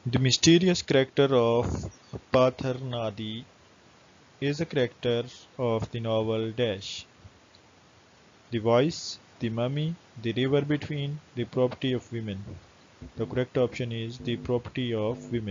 The mysterious character of Patharnadi is a character of the novel Dash. The voice, the mummy, the river between, the property of women. The correct option is the property of women.